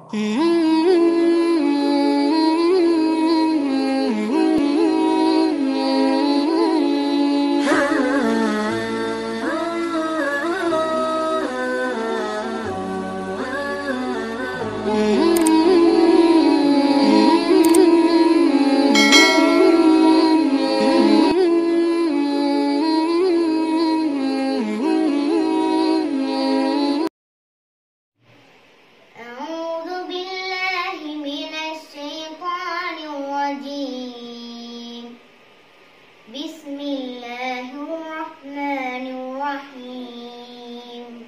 بسم الله الرحمن الرحيم.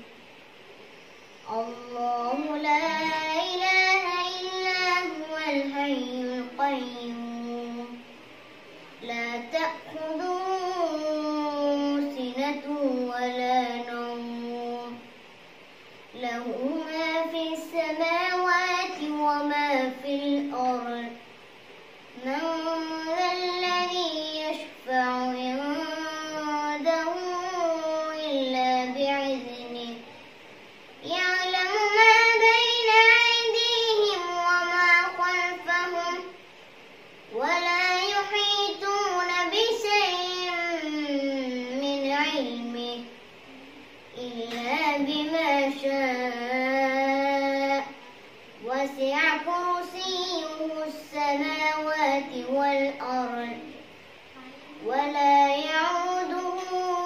الله لا إله إلا هو الحي القيوم لا تأخذه سنة ولا نوم له ما في السماوات وما في الأرض من ذا الذي يشفع عنده إلا بإذنه يعلم ما بين أيديهم وما خلفهم ولا يحيطون بشيء من علمه إلا بما شاء وسع كرسيه السماوات والأرض ولا يعوده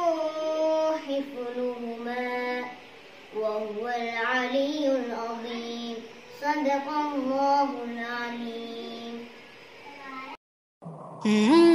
حفظهما وهو العلي العظيم. صدق الله العليم.